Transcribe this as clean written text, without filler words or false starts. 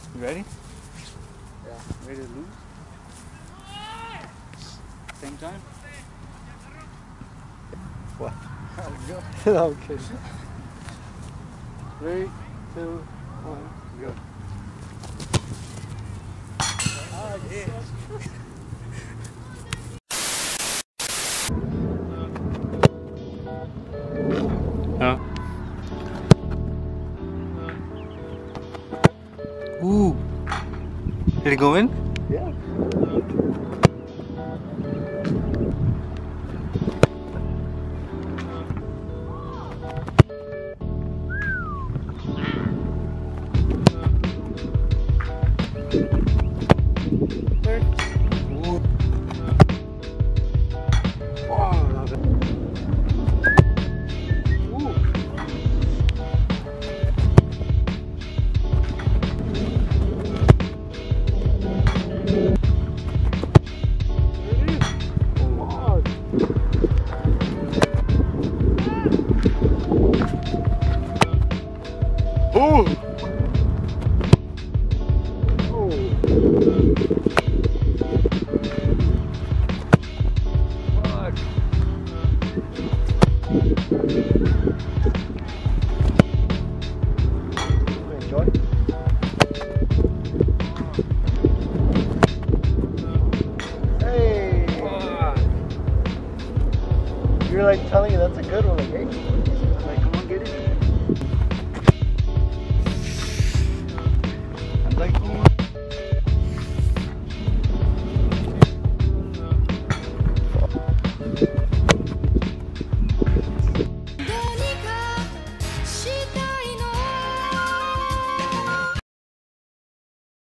You ready? Yeah. Ready to lose? Same time? What? Go. No, I'm kidding. 3, 2, 1, go. Ah, yeah. Oh. Ooh. Did it go in? Yeah. Ooh! Fuck. Enjoy. Hey! You're like telling you that's a good one, like, hey. Like, come on, get it. I'm like,